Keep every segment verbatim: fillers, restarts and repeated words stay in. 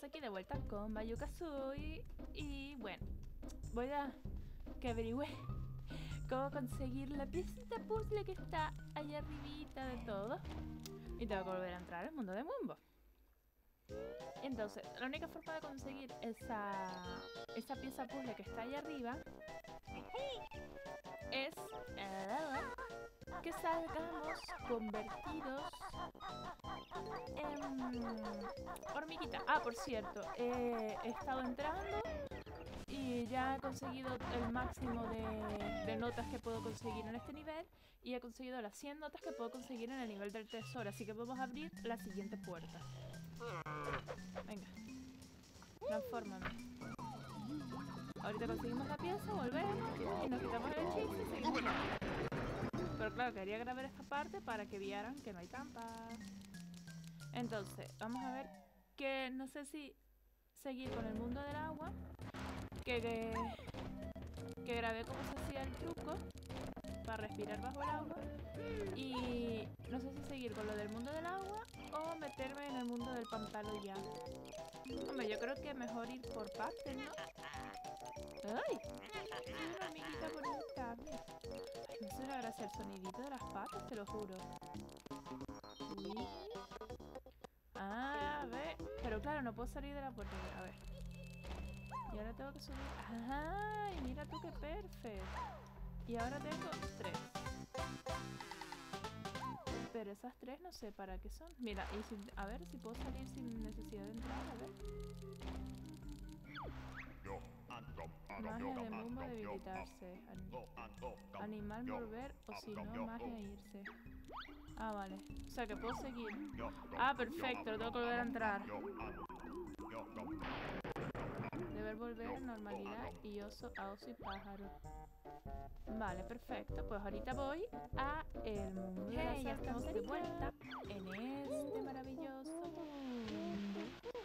aquí de vuelta con Banjo-Kazooie. Y bueno, voy a que averigüe cómo conseguir la piecita puzzle que está allá arribita de todo. Y tengo que volver a entrar al mundo de Mumbo. Entonces, la única forma de conseguir esa, esa pieza puzzle que está allá arriba es eh, que salgamos convertidos en hormiguita. Ah, por cierto, eh, he estado entrando y ya he conseguido el máximo de, de notas que puedo conseguir en este nivel. Y he conseguido las cien notas que puedo conseguir en el nivel del tesoro. Así que vamos a abrir la siguiente puerta. Venga, transfórmame. Ahorita conseguimos la pieza, volvemos y nos quitamos el hechizo y seguimos. Pero claro, quería grabar esta parte para que vieran que no hay trampas. Entonces, vamos a ver que no sé si seguir con el mundo del agua. Que, que, que grabé cómo se hacía el truco para respirar bajo el agua. Y no sé si seguir con lo del mundo del agua o meterme en el mundo del pantano ya. Hombre, yo creo que es mejor ir por partes, ¿no? ¡Ay! Soy una hormiguita bonita. Ay, me hace una gracia el sonidito de las patas, te lo juro. Uy. Ah, a ver. Pero claro, no puedo salir de la puerta. A ver. Y ahora tengo que subir. ¡Ay! Mira tú qué perfecto. Y ahora tengo tres. Pero esas tres no sé para qué son. Mira, y si, a ver si puedo salir sin necesidad de entrar. A ver. Magia de Mumbo debilitarse. An animal volver o si no, magia irse. Ah, vale. O sea que puedo seguir. Ah, perfecto. Tengo que volver a entrar. Deber volver a normalidad y oso a oso y pájaro. Vale, perfecto. Pues ahorita voy a el mundo de las. Ya estamos de vuelta en este maravilloso mundo.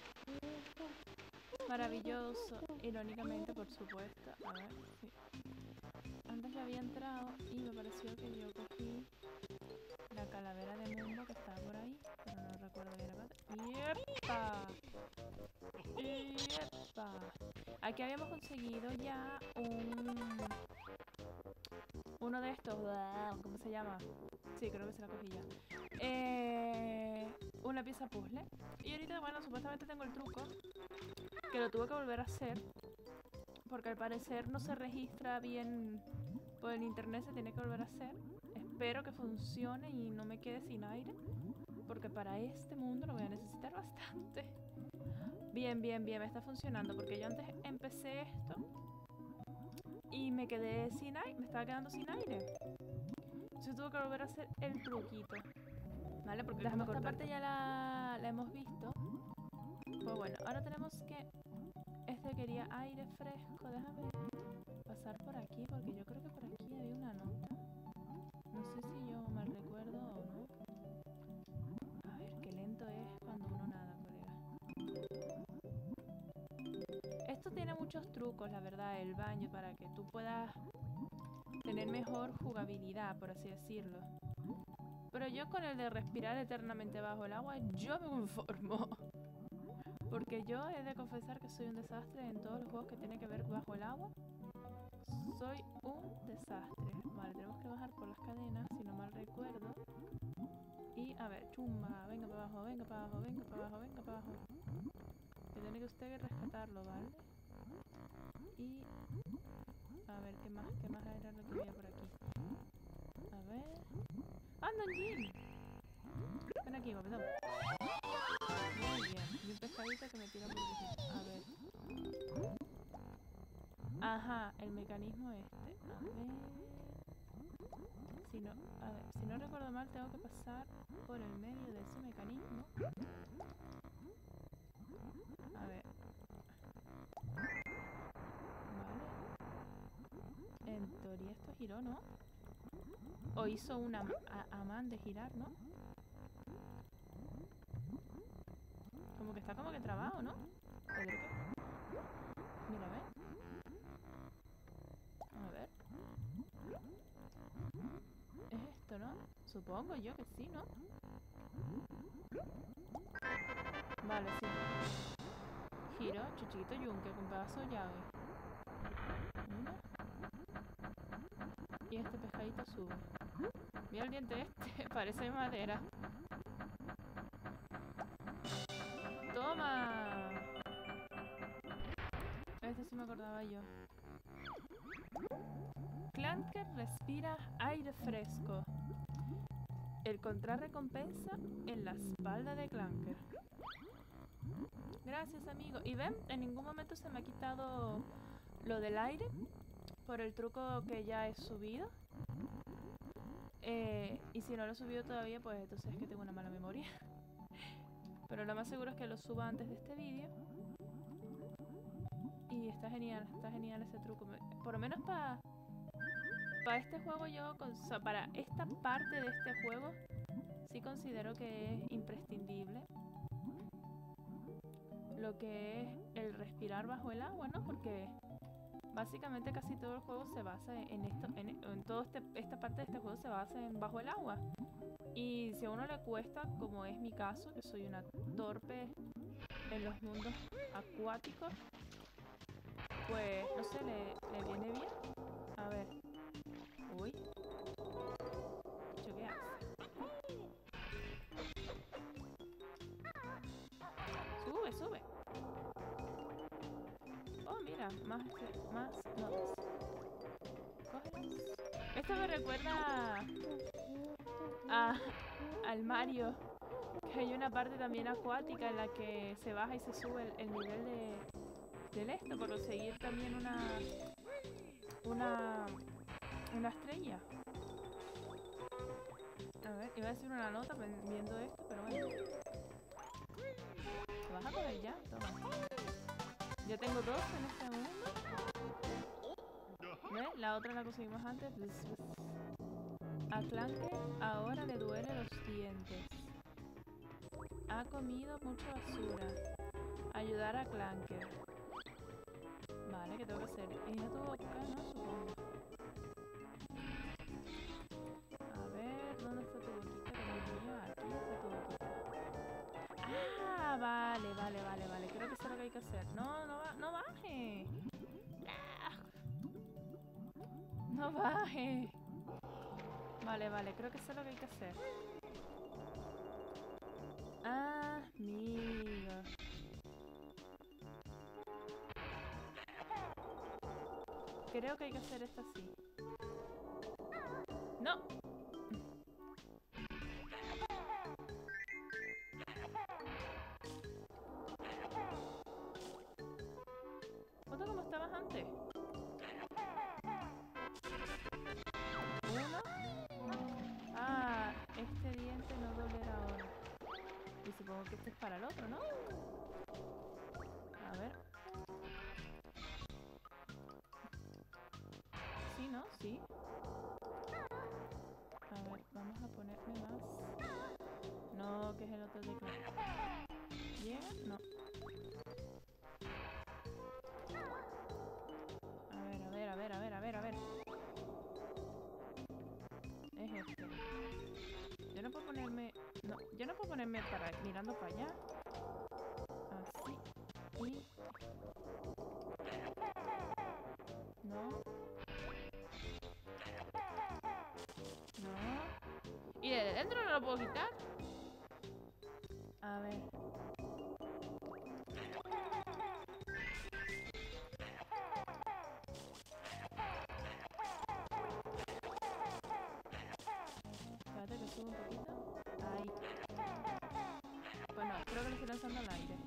Maravilloso, irónicamente, por supuesto. A ver, sí. Antes ya había entrado y me pareció que yo cogí la calavera de Mumbo que estaba por ahí, pero no recuerdo bien la parte. ¡Yepa! ¡Yepa! Aquí habíamos conseguido ya un... uno de estos, ¿cómo se llama? Sí, creo que se la cogí ya. Eh, una pieza puzzle. Y ahorita, bueno, supuestamente tengo el truco, que lo tuve que volver a hacer, porque al parecer no se registra bien por el internet, se tiene que volver a hacer. Espero que funcione y no me quede sin aire, porque para este mundo lo voy a necesitar bastante. Bien, bien, bien, me está funcionando, porque yo antes empecé esto y me quedé sin aire, me estaba quedando sin aire. Entonces tuve que volver a hacer el truquito. Vale, porque esta parte ya la, la hemos visto. Pues bueno, ahora tenemos que... Este quería aire fresco, déjame pasar por aquí, porque yo creo que por aquí había una nota. No sé si yo mal recuerdo o no. A ver, qué lento es cuando uno nada, colega. Esto tiene muchos trucos, la verdad, el baño, para que tú puedas tener mejor jugabilidad, por así decirlo. Pero yo con el de respirar eternamente bajo el agua, yo me conformo. Porque yo he de confesar que soy un desastre en todos los juegos que tienen que ver bajo el agua. Soy un desastre. Vale, tenemos que bajar por las cadenas, si no mal recuerdo. Y a ver, chumba, venga para abajo, venga para abajo, venga para abajo, venga para abajo. Que tiene que usted rescatarlo, ¿vale? Y... a ver, ¿qué más? ¿Qué más era lo que había por aquí? A ver... ¡Anda, Jin! Ven aquí, guapetón. Muy bien. Y un pescadito que me tira por el... A ver. Ajá, el mecanismo este. A ver... Si no, a ver, si no recuerdo mal, tengo que pasar por el medio de ese mecanismo. A ver. Vale. En teoría esto giró, ¿no? O hizo una amán de girar, ¿no? Como que está como que trabado, ¿no? ¿Tendré que...? Mira, a ver. A ver. Es esto, ¿no? Supongo yo que sí, ¿no? Vale, sí. giro. Chuchito yunque con pedazo de llave. Mira. Y este pescadito sube. Mira el diente este. Parece madera. ¡Toma! Este sí me acordaba yo. Clanker respira aire fresco. Encontrar recompensa en la espalda de Clanker. Gracias, amigo. Y ven, en ningún momento se me ha quitado lo del aire por el truco que ya he subido. Eh, y si no lo he subido todavía, pues entonces es que tengo una mala memoria. Pero lo más seguro es que lo suba antes de este vídeo. Y está genial, está genial ese truco. Por lo menos para para este juego yo, o sea, para esta parte de este juego, sí considero que es imprescindible lo que es el respirar bajo el agua, ¿no? Porque básicamente casi todo el juego se basa en esto, en, en toda este, esta parte de este juego se basa en bajo el agua. Y si a uno le cuesta, como es mi caso, que soy una torpe en los mundos acuáticos, pues, no sé, le, le viene bien. A ver. Uy. ¿Qué hace? Sube, sube. Oh, mira, más, más notas. Cógelas. Esto me recuerda a, al Mario, que hay una parte también acuática en la que se baja y se sube el, el nivel de, del esto, por conseguir también una una una estrella. A ver, iba a decir una nota viendo esto, pero bueno. ¿Te vas a coger ya? Toma. Yo tengo dos en este mundo. ¿Ves? La otra la conseguimos antes. A Clanker ahora le duele los dientes. Ha comido mucha basura. Ayudar a Clanker. Vale, ¿qué tengo que hacer? Ir a tu boca, ¿no? Supongo. A ver, ¿dónde está tu boquita? Que no es mío. Aquí está tu boquita. Ah, vale, vale, vale, vale. Creo que sé lo que hay que hacer. No, no, va, no baje. No baje. Vale, vale, creo que sé lo que hay que hacer. Ah, amigo. Creo que hay que hacer esto así. ¡No! ¿Foto como estabas antes? Uno. Ah, este diente no dolerá ahora. Y supongo que este es para el otro, ¿no? A ver. Sí, ¿no? Sí. A ver, vamos a ponerme más. No, que es el otro teclado. ¿Llega? No. A ver, a ver, a ver, a ver, a ver, a ver. Es este. Yo no puedo ponerme... No, yo no puedo ponerme para mirando para allá. Así. Y... No. No. ¿Y de dentro no lo puedo quitar? A ver. Espérate que suba un poquito. Ahí. Bueno, creo que lo estoy lanzando al aire.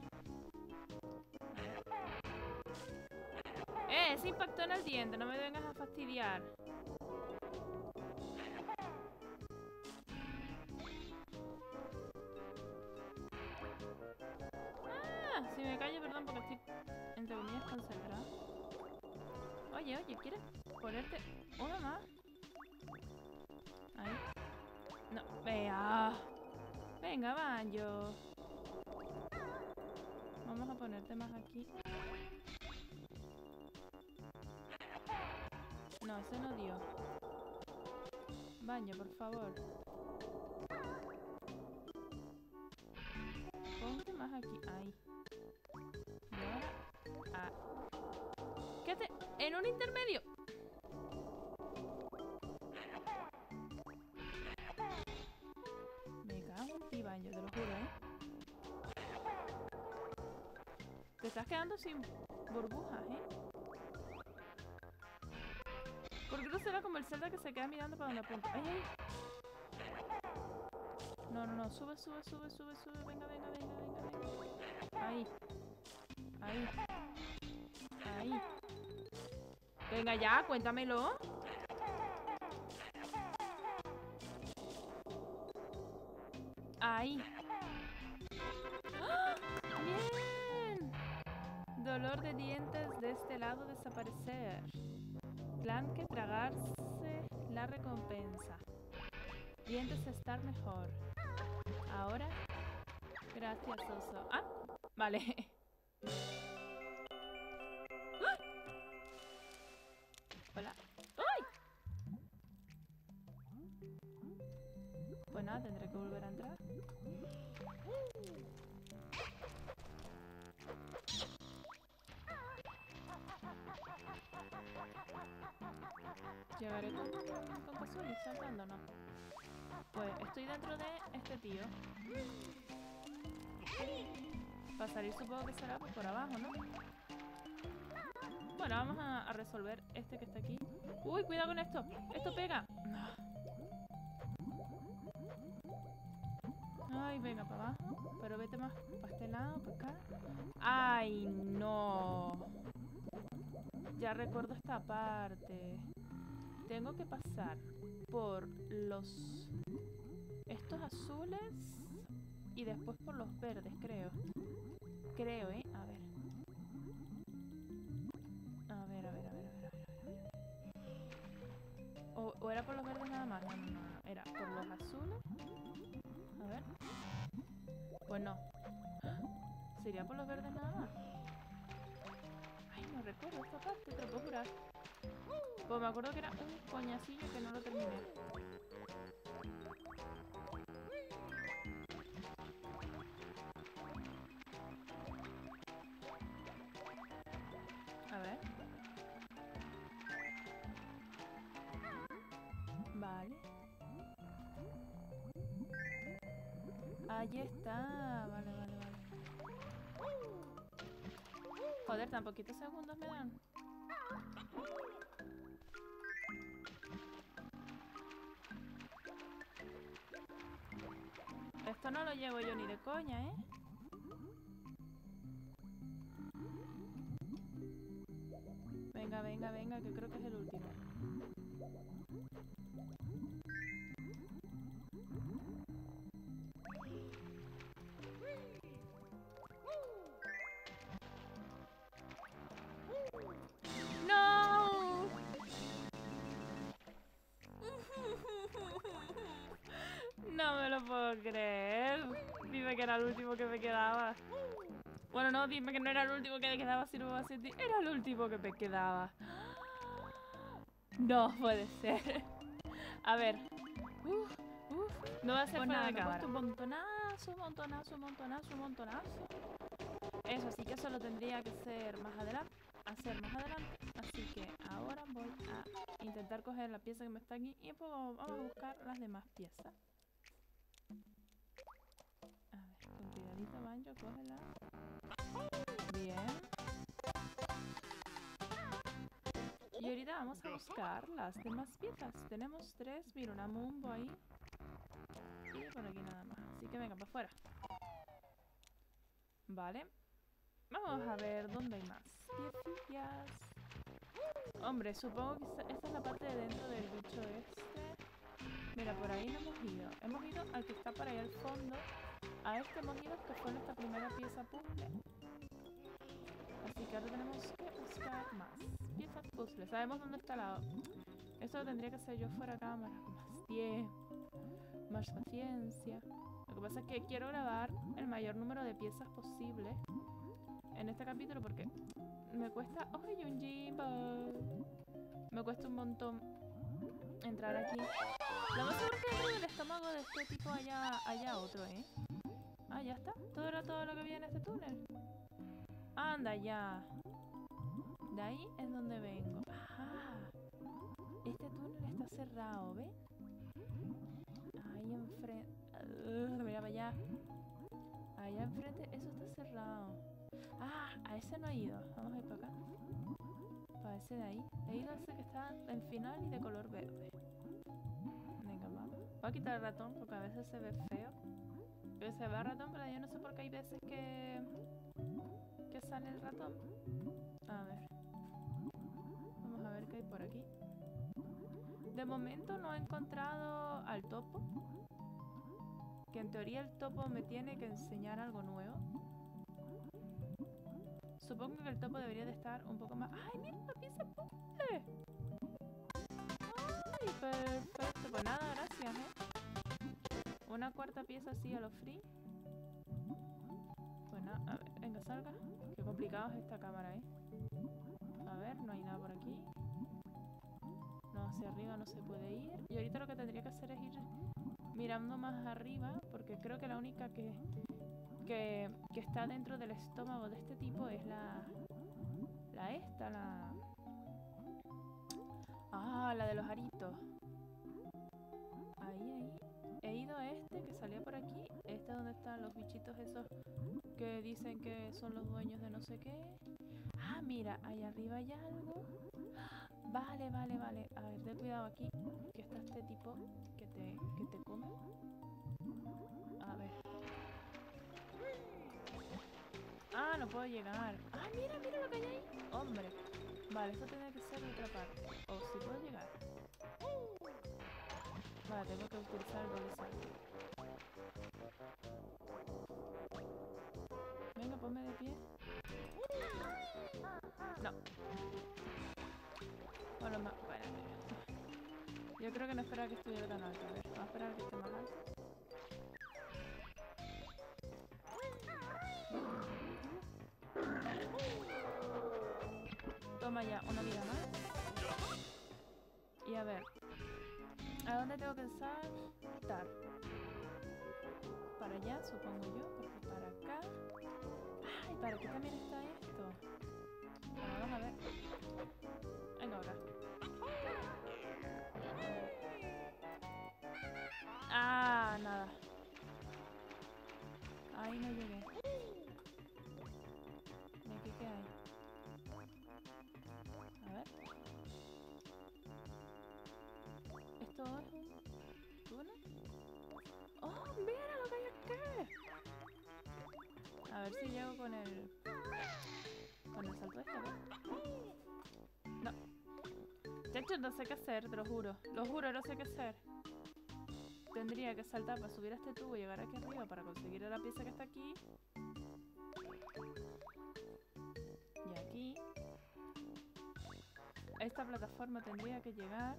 ¡Eh! Se impactó en el diente. No me vengas a fastidiar. Ah, si me callo, perdón, porque estoy entre comillas concentrado. Oye, oye, ¿quieres ponerte una más? Ahí. No, vea. Venga, Banjo. Vamos a ponerte más aquí. No, ese no dio. Banjo, por favor. Ponte más aquí. Ahí. Y ahora ¿Qué hace? En un intermedio. Me cago en ti, Banjo, te lo juro, ¿eh? Te estás quedando sin burbujas, ¿eh? ¿Por qué no será como el Zelda que se queda mirando para donde apunta? ¡Ay, ay! No, no, no. Sube, sube, sube, sube, sube. Venga, venga, venga, venga, venga. Ahí. Ahí. Ahí. Venga ya, cuéntamelo. Ahí. ¡Ah! ¡Bien! Dolor de dientes de este lado desaparecer. Plan que tragarse la recompensa. Dientes estar mejor. Ahora. Gracias, oso. Ah, vale. ¡Ah! Hola. ¡Ay! Pues nada, tendré que volver a entrar. ¿Llegaré con, con Kazooie saltando o no? Pues estoy dentro de este tío. Para salir supongo que será por abajo, ¿no? Bueno, vamos a, a resolver este que está aquí. ¡Uy, cuidado con esto! ¡Esto pega! Ay, venga, para abajo. Pero vete más para este lado, para acá. ¡Ay, no! Ya recuerdo esta parte. Tengo que pasar por los... estos azules y después por los verdes, creo. Creo, ¿eh? A ver. A ver, a ver, a ver, a ver, a ver, a ver. O, o era por los verdes nada más. No, no, no, no. Era por los azules. A ver. Pues no. ¿Sería por los verdes nada más? Ay, no recuerdo esta parte, te lo puedo jurar. Pues me acuerdo que era un coñacillo que no lo terminé. A ver. Vale. Ahí está. Vale, vale, vale. Joder, tan poquitos segundos me dan. Esto no lo llevo yo ni de coña, ¿eh? Venga, venga, venga, que creo que es el último. ¡No! No me lo puedo creer. Dime que era el último que me quedaba. Bueno, no, dime que no era el último que me quedaba, si no me va a sentir. Era el último que me quedaba. No puede ser. A ver. Uf, uf. No va a ser pues fuera nada, de cámara. Un montonazo, montonazo, montonazo, montonazo. Eso sí que solo tendría que ser más adelante. Hacer más adelante. Así que ahora voy a intentar coger la pieza que me está aquí. Y pues vamos a buscar las demás piezas. A ver, con cuidadito, Banjo, cógela. Bien. Y ahorita vamos a buscar las demás piezas. Tenemos tres, mira, una Mumbo ahí. Y por aquí nada más. Así que venga, para afuera. Vale. Vamos a ver dónde hay más piecillas. Hombre, supongo que esta, esta es la parte de dentro del bicho este. Mira, por ahí no hemos ido. Hemos ido al que está por ahí al fondo. A este hemos ido, que fue nuestra primera pieza puzzle. Así que ahora tenemos que buscar más piezas puzzle. Sabemos dónde está la... Esto lo tendría que hacer yo fuera de cámara. Más tiempo, más paciencia. Lo que pasa es que quiero grabar el mayor número de piezas posible en este capítulo porque me cuesta... ¡Oh, un Jimbo! Me cuesta un montón entrar aquí. Lo más seguro es que dentro del estómago de este tipo haya, haya otro, ¿eh? Ah, ya está. Todo era todo lo que había en este túnel. Anda ya. De ahí es donde vengo. Ajá. Este túnel está cerrado, ¿ves? Ahí enfrente. Uh, mira para allá. Allá enfrente, eso está cerrado. Ah, a ese no he ido. Vamos a ir para acá. Para ese de ahí. He ido a ese que está en final y de color verde. Venga, vamos. Voy a quitar el ratón porque a veces se ve feo. Que se ve el ratón, pero yo no sé por qué hay veces que... que sale el ratón. A ver. Vamos a ver qué hay por aquí. De momento no he encontrado al topo. Que en teoría el topo me tiene que enseñar algo nuevo. Supongo que el topo debería de estar un poco más... ¡Ay, mira una pieza puzzle! ¡Ay, perfecto! Pues nada, gracias, ¿eh? Una cuarta pieza así a lo free. Pues nada, a ver, venga, salga. Qué complicado es esta cámara, ¿eh? A ver, no hay nada por aquí. No, hacia arriba no se puede ir. Y ahorita lo que tendría que hacer es ir mirando más arriba, porque creo que la única que, que, que está dentro del estómago de este tipo es la... La esta, la... Ah, la de los aritos. Ahí, ahí. He ido a este que salía por aquí. Este donde están los bichitos esos que dicen que son los dueños de no sé qué. Ah, mira, ahí arriba hay algo. Vale, vale, vale. A ver, ten cuidado aquí, que está este tipo que te, que te come. A ver. Ah, no puedo llegar. Ah, mira, mira lo que hay ahí. Hombre. Vale, esto tiene que ser de otra parte. O si puedo llegar. Vale, tengo que utilizar el doble salto. Venga, ponme de pie. No. Bueno, más... Bueno, yo creo que no esperaba que estuviera tan alto. A ver, vamos a esperar a que esté más alto. Toma ya, una vida más. Y a ver. ¿A dónde tengo que saltar? Para allá, supongo yo. Porque para acá... ¡Ay! ¿Para qué también está esto? Bueno, vamos a ver. Venga, acá. Ah, nada. Ahí no llegué. ¿Y aquí qué hay? A ver. ¿Esto es un túnel? ¡Oh, mira lo que hay aquí! A ver si llego con el... con el salto este, ¿verdad? No. De hecho, no sé qué hacer, te lo juro. Lo juro, no sé qué hacer. Tendría que saltar para subir a este tubo y llegar aquí arriba para conseguir la pieza que está aquí. Y aquí. A esta plataforma tendría que llegar.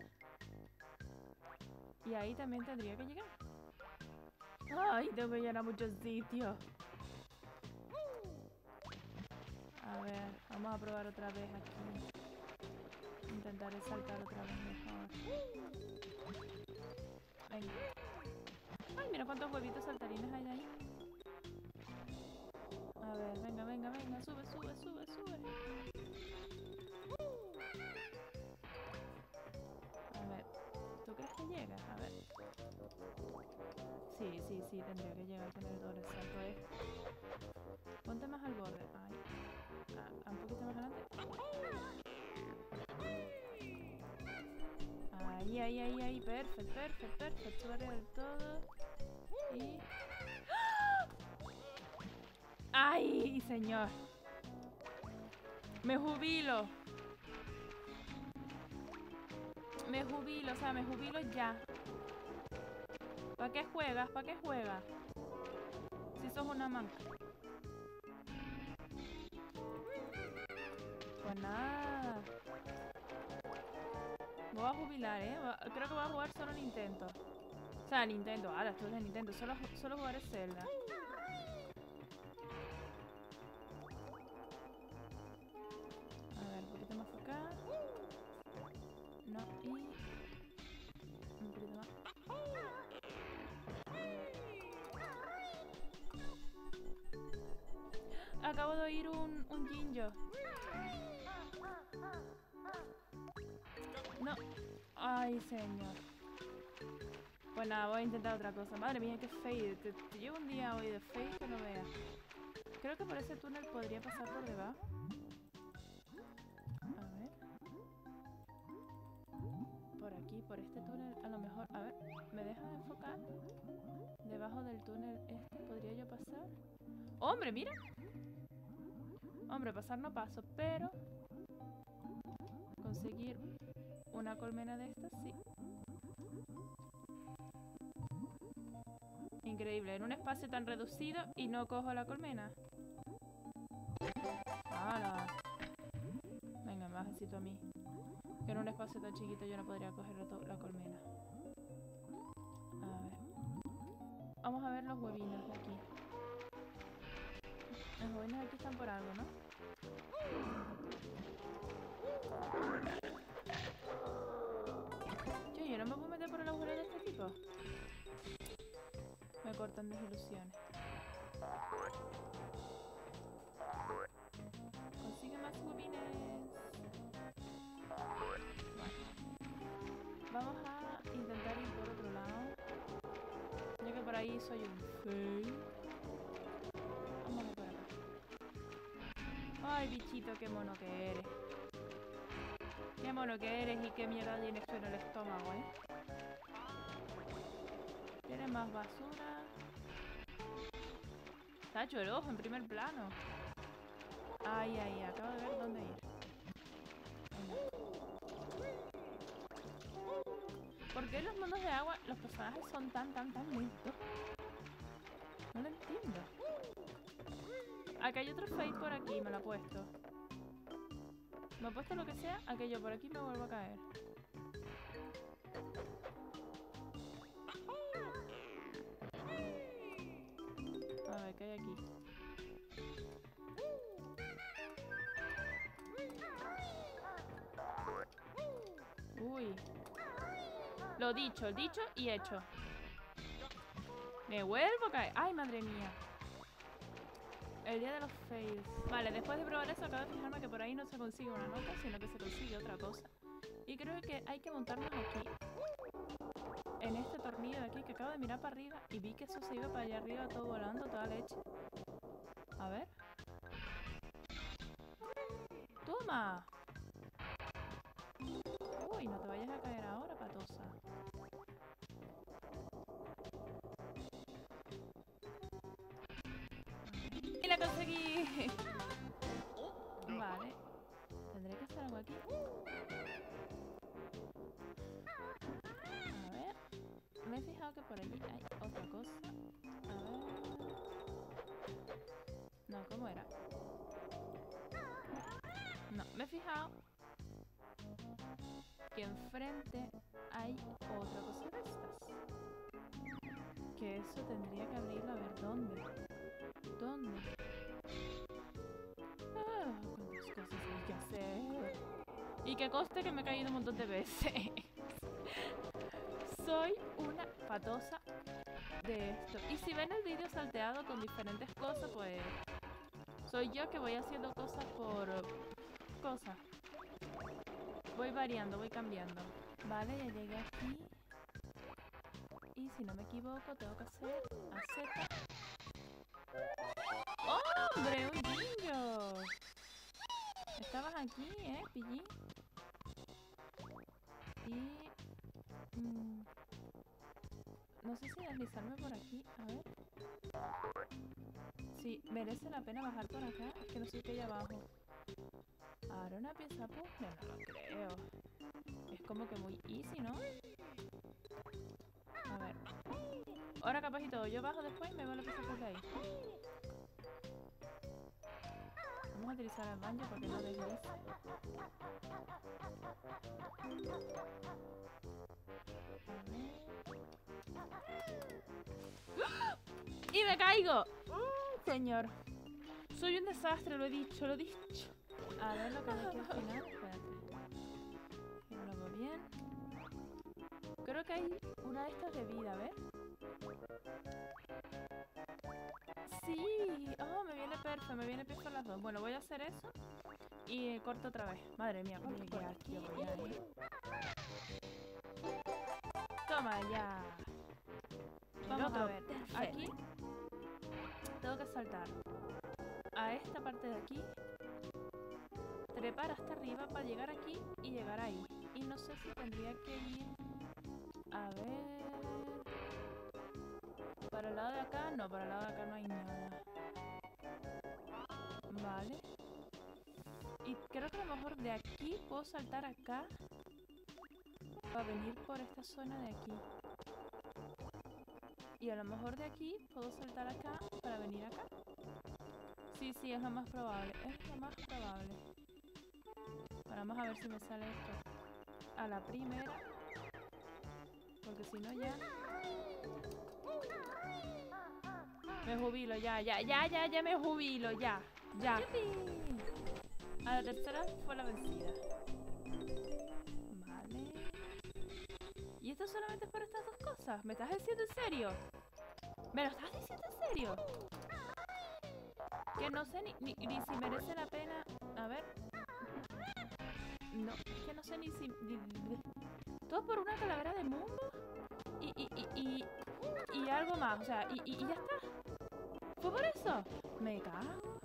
Y ahí también tendría que llegar. ¡Ay! Tengo que llenar muchos sitios. A ver, vamos a probar otra vez aquí. Intentaré saltar otra vez mejor. Venga. Ay, mira cuántos huevitos saltarines hay ahí. A ver, venga, venga, venga. Sube, sube, sube, sube. A ver, ¿tú crees que llega? A ver. Sí, sí, sí, tendría que llegar con el doble salto este. Ponte más al borde. Ay. Ah, un poquito más adelante. Ahí, ahí, ahí, ahí. Perfecto, perfecto, perfecto. Sube del todo. Y... ¡ay, señor! Me jubilo. Me jubilo, o sea, me jubilo ya. ¿Para qué juegas? ¿Para qué juegas? Si sos una manca. Pues nada. Me voy a jubilar, ¿eh? Creo que voy a jugar solo Nintendo. O sea, Nintendo. Ahora esto es de Nintendo. Solo, solo jugaré Zelda. A ver, un poquito más para acá. No, y... un poquito más. Acabo de oír un, un Jinjo. Ay, señor. Pues nada, voy a intentar otra cosa. Madre mía, qué fail. Te, te llevo un día hoy de fail que no veas. Creo que por ese túnel podría pasar por debajo. A ver. Por aquí, por este túnel, a lo mejor... A ver, ¿me dejas enfocar? Debajo del túnel este, ¿podría yo pasar? ¡Hombre, mira! Hombre, pasar no paso, pero... conseguir una colmena de estas, sí. Increíble, en un espacio tan reducido y no cojo la colmena. ¡Hala! Venga, me necesito a mí. Que en un espacio tan chiquito yo no podría coger la colmena. A ver. Vamos a ver los huevinos de aquí. Los huevinos de aquí están por algo, ¿no? Yo, yo no me puedo meter por el agujero de este tipo. Me cortan desilusiones. Consigue más huevines. Vale. Vamos a intentar ir por otro lado. Ya que por ahí soy un fail. Vamos a por acá. Ay, bichito, qué mono que eres. Qué mono que eres y qué mierda tienes tú en el estómago, ¿eh? Tienes más basura. Está hecho el ojo en primer plano. Ay, ay, acabo de ver dónde ir. ¿Por qué en los mundos de agua los personajes son tan, tan, tan lentos? No lo entiendo. Acá hay otro fake por aquí, me lo ha puesto. Me ha puesto lo que sea, aquello por aquí me vuelvo a caer. A ver, ¿qué hay aquí? Uy. Lo dicho, dicho y hecho. Me vuelvo a caer. Ay, madre mía. El día de los fails. Vale, después de probar eso acabo de fijarme que por ahí no se consigue una nota, sino que se consigue otra cosa. Y creo que hay que montarnos aquí. En este tornillo de aquí, que acabo de mirar para arriba y vi que eso se iba para allá arriba todo volando, toda leche. A ver. ¡Toma! Uy, no te vayas a caer ahora, patosa. ¡Y la conseguí! Vale. ¿Tendré que hacer algo aquí? A ver. Me he fijado que por allí hay otra cosa. A ver. No, ¿cómo era? No, me he fijado que enfrente hay otra cosa de estas. Que eso tendría que abrirlo, a ver, ¿dónde? ¿Dónde? Ah, cuántas cosas hay que hacer. Y que conste que me he caído un montón de veces. Soy una patosa de esto. Y si ven el vídeo salteado con diferentes cosas, pues... soy yo que voy haciendo cosas por... cosas. Voy variando, voy cambiando. Vale, ya llegué aquí. Y si no me equivoco, tengo que hacer a Z. ¡Hombre, un niño! Estabas aquí, ¿eh, pillín? Y... Mmm, no sé si deslizarme por aquí. A ver. Sí, merece la pena bajar por acá. Es que no sé qué hay abajo. Ahora una pieza puzzle, no lo creo. Es como que muy easy, ¿no? A ver. Ahora capaz y todo. Yo bajo después y me veo la pieza puzzle ahí. Vamos a utilizar el baño porque no deslice. ¡Ah! ¡Y me caigo! ¡Oh, señor! Soy un desastre, lo he dicho, lo he dicho. A ver lo que hay aquí al final. Espérate. Que no lo veo bien. Creo que hay una de estas de vida, a ver. Sí. Oh, me viene perfecto, me viene perfecto las dos. Bueno, voy a hacer eso. Y corto otra vez. Madre mía, ¿cuánto por aquí? Toma, ya. Vamos a ver. Aquí tengo que saltar a esta parte de aquí, trepar hasta arriba para llegar aquí y llegar ahí. Y no sé si tendría que ir... A ver... Para el lado de acá, no, para el lado de acá no hay nada. Vale. Y creo que a lo mejor de aquí puedo saltar acá para venir por esta zona de aquí. Y a lo mejor de aquí puedo saltar acá para venir acá. Sí, sí, es lo más probable. Es lo más probable. Bueno, vamos a ver si me sale esto a la primera. Porque si no ya... Me jubilo, ya, ya, ya, ya, ya me jubilo, ya, ya. A la tercera fue la vencida. Vale. ¿Y esto solamente es para estas dos cosas? ¿Me estás diciendo en serio? ¿Me lo estás diciendo en serio? Que no sé ni, ni, ni si merece la pena... A ver... No, es que no sé ni si... Ni, ni, todo por una calavera de mundo y, y, y, y, y algo más, o sea, y, y, y ya está. ¿Fue por eso? Me cago.